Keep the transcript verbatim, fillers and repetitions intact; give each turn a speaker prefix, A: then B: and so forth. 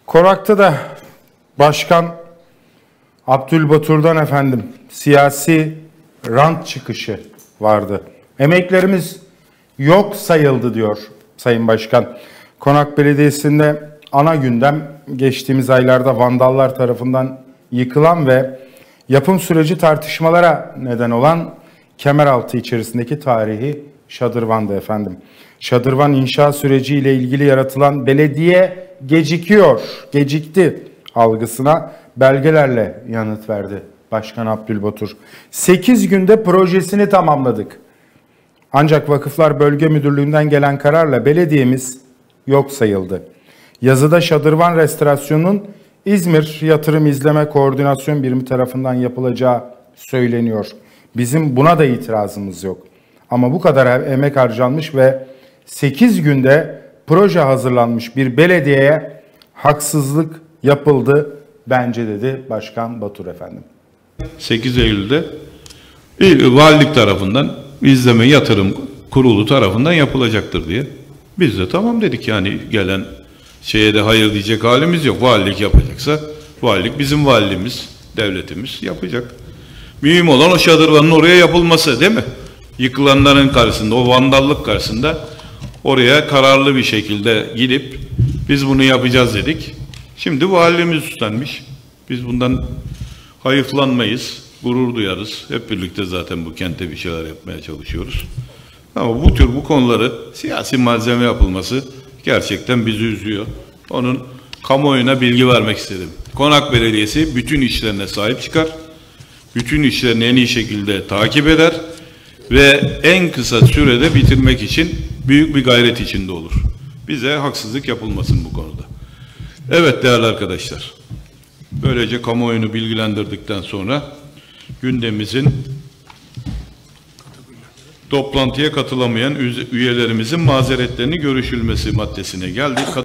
A: Konakta da Başkan Abdülbatur'dan efendim siyasi rant çıkışı vardı. Emeklerimiz yok sayıldı diyor Sayın Başkan. Konak Belediyesi'nde ana gündem geçtiğimiz aylarda vandallar tarafından yıkılan ve yapım süreci tartışmalara neden olan Kemeraltı içerisindeki tarihi şadırvandı efendim. Şadırvan inşa süreciyle ilgili yaratılan belediye gecikiyor, gecikti algısına belgelerle yanıt verdi Başkan Abdülbatur. sekiz günde projesini tamamladık. Ancak Vakıflar Bölge Müdürlüğü'nden gelen kararla belediyemiz yok sayıldı. Yazıda şadırvan restorasyonunun İzmir Yatırım İzleme Koordinasyon Birimi tarafından yapılacağı söyleniyor. Bizim buna da itirazımız yok. Ama bu kadar emek harcanmış ve sekiz günde proje hazırlanmış bir belediyeye haksızlık yapıldı bence dedi Başkan Batur efendim.
B: sekiz Eylül'de valilik tarafından izleme yatırım kurulu tarafından yapılacaktır diye. Biz de tamam dedik, yani gelen şeye de hayır diyecek halimiz yok. Valilik yapacaksa valilik bizim valiliğimiz, devletimiz yapacak. Mühim olan o şadırvanın oraya yapılması, değil mi? Yıkılanların karşısında, o vandallık karşısında oraya kararlı bir şekilde gidip biz bunu yapacağız dedik. Şimdi valiliğimiz üstlenmiş. Biz bundan hayıflanmayız, gurur duyarız. Hep birlikte zaten bu kente bir şeyler yapmaya çalışıyoruz. Ama bu tür bu konuları siyasi malzeme yapılması gerçekten bizi üzüyor. Onun kamuoyuna bilgi vermek istedim. Konak Belediyesi bütün işlerine sahip çıkar. Bütün işlerini en iyi şekilde takip eder ve en kısa sürede bitirmek için büyük bir gayret içinde olur. Bize haksızlık yapılmasın bu konuda. Evet değerli arkadaşlar, böylece kamuoyunu bilgilendirdikten sonra gündemimizin toplantıya katılamayan üyelerimizin mazeretlerini görüşülmesi maddesine geldik.